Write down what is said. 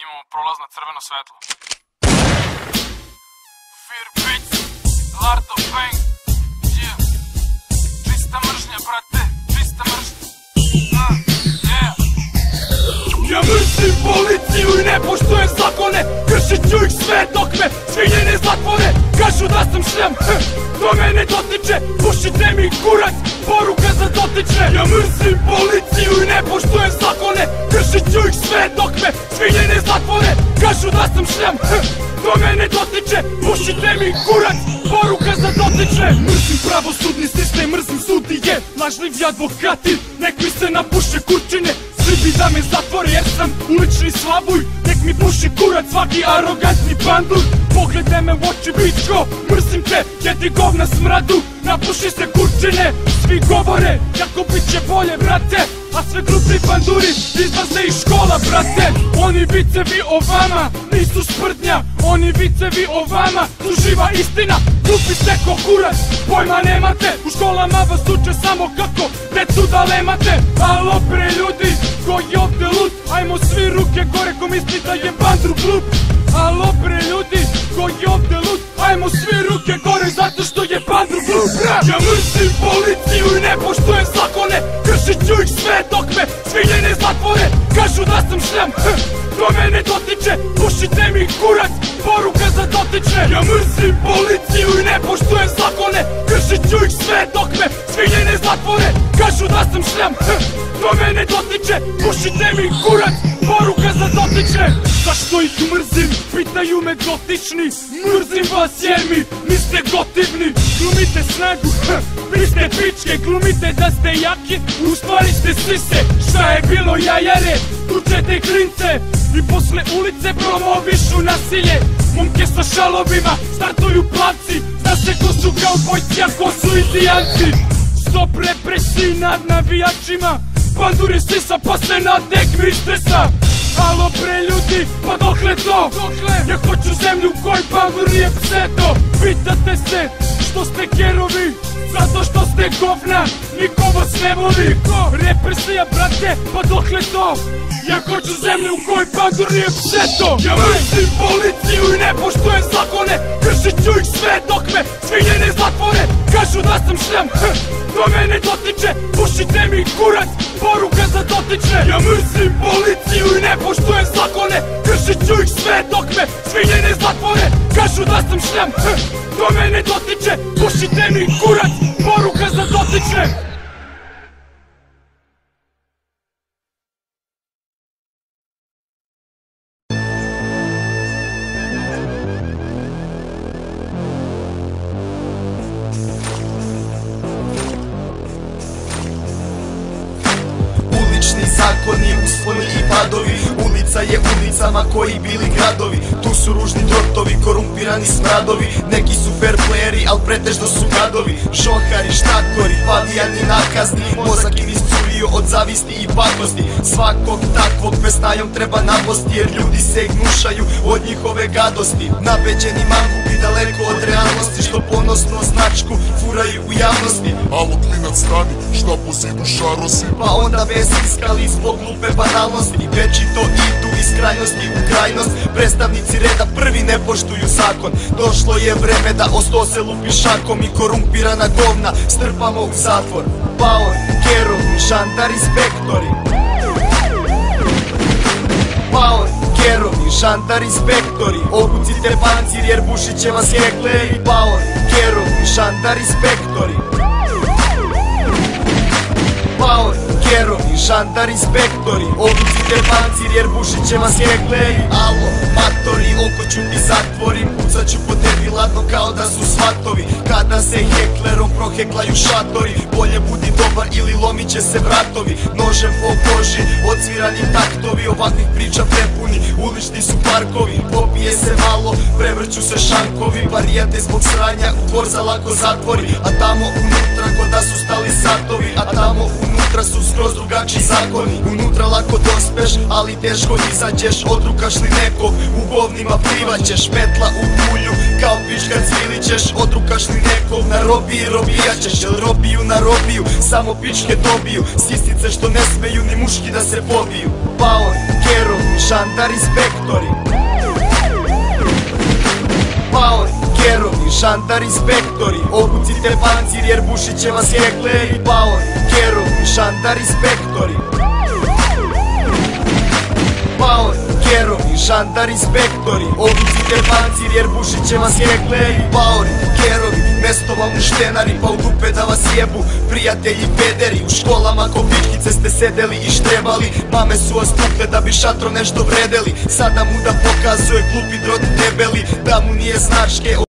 imamo prolazno crveno svetlo. Fear Beats, Lardo Bang, yeah. Čista mržnja, brate, čista mržnja. Yeah. Ja mrzim policiju i ne poštujem zakone, kršit ću ih sve dok me svinjene zatvore. Kažu da sam šljam, to mene dotiče, pušite mi kurac, poruka za dotične. Ja mrzim policiju i ne poštujem zakone, kršit ću ih sve dok me svinjene zatvore. Kažu da sam šljam, to mene dotiče, pušite mi kurac, poruka za dotične. Mrzim pravosudni sistem, mrzim sudije, lažljivi advokati, nek mi se napuše kurčine. Svi da me zatvore jer sam ulični slavuj, nek mi puši kurac svaki arogantni pandur. Pogledaj me u oči bičko, mrzim te, jedi govna smradu, napuši se kurčine. Svi govore kako bit će bolje, brate, a sve glupi panduri izlaze iz škola, brate. Oni vicevi o vama nisu sprdnja, oni vicevi o vama su živa istina. Glupi ste ko kurac, pojma nemate, u školama vas uče samo kako decu da lemate. Alo bre ljudi, ko je ovde lud, ajmo svi ruke gore ko misli da je bandru glup. Alo bre ljudi, ko je ovde lud, ajmo svi ruke gore zato što je bandru glup. Ja mrzim policiju i ne poštujem zakone, kršit ću ih sve dok me svinjene zatvore. Kažu da sam šljam, to mene dotiče, pušite mi kurac, poruka za dotične. Ja mrzim policiju i ne poštujem zakone, kršit ću ih sve dok me svinjene zatvore. Kažu da sam šljam, to mene dotiče, pušite mi kurac, poruka za dotične. Zašto ih mrzim, pitaju me dotični, mrzim vas jer mi niste gotivni. Glumite snagu, vi ste pičke, glumite da ste jaki, u stvari ste sise. Šta je bilo jajare, tučete klince i posle ulice promovišu nasilje. Momke sa šalovima startuju plavci, zna se ko su kaubojci, a ko su indijanci. Stop represiji nad navijačima, panduri sisa pa se nadekmi stresa. Alo bre ljudi, pa dokle to? Ja hoću zemlju u kojoj pandur nije pseto. Pitate se što ste kerovi, zato što ste govna, niko vas ne voli. Represija brate, pa dokle to? Ja hoću zemlju u kojoj pandur nije pseto. Ja mrzim policiju i ne poštujem zakone, kršit ću ih sve dok me svinjene zatvore. Kažu da sam šljam, to mene dotiče, pušite mi kurac, poruka za dotične. Ja mrzim policiju i ne poštujem zakone, kršit ću ih sve dok me svinjene zatvore. Kažu da sam šljam, to mene dotiče, pušite mi kurac, poruka za dotične. Zakoni, usponi i padovi, ulica je ulicama koji bili gradovi. Tu su ružni drtovi, korumpirani smradovi, neki su fair playeri, al pretežno su gadovi. Žohari, štakori, pavijani, nakazni, mozak im iscurio od zavisti i pakosti. Svakog takvog besnajom treba naposti, jer ljudi se gnušaju od njihove gadosti. Nabeđeni mangupi daleko od realnosti, što ponosno značku furaju u javnosti. Alo klinac stani, šta po zidu šarosi? Pa onda besiskali zbog glupe banalnosti. Večito idu iz krajnosti u krajnost, predstavnici reda prvi ne poštuju zakon. Došlo je vreme da o sto se lupi šakom i korumpirana govna strpamo u zatvor. Power, kerovi, žandari, spektori. Power, kerovi, žandari, spektori, obucite pancir jer bušit će vas hekleri. Power, kerovi, žandari, spektori. Power, kerovi, žandari, spektori, obucite pancir jer bušit će vas hekleri. Alo, matori, oko ću ti zatvorim, pucat ću po tebi ladno kao da su svatovi. Kada se heklerom proheklaju šatori, bolje budi dobar ili lomit će se vratovi. Nožem po koži, odsvirani taktovi, ovakvih priča prepuni ulični su parkovi. Popije se malo, prevrću se šankovi, varijate zbog sranja u dvor za lako zatvori. A tamo unutra ko da su stali satovi, a tamo unutra su skroz drugačiji zakoni. Unutra lako dospeš, ali teško izađeš, odrukaš li nekog, u govnima plivaćeš. Metla u kulju, kao piška cvilićeš, odrukaš li nekog, na robiji robijaćeš. Jel robiju na robiju, samo pičke dobiju, sisnice što ne smeju ni muški da se pobiju. paori, kerovi, žandari, spektori. Paori, kerovi, žandari, spektori, obucite pancir jer bušit će vas hekleri. Paori, kerovi, žandari, spektori. Paori, kerovi, žandari, spektori, obucite pancir jer bušit će vas hekleri. Paori, kerovi, mesto vam uštenari, pa u dupe da vas jebu prijatelji pederi. U školama ko piškice ste sedeli i štrebali, mame su vas tukle da bi šatro nešto vredeli. Sada mu da pokazuje glupi drot debeli, da mu nije značke.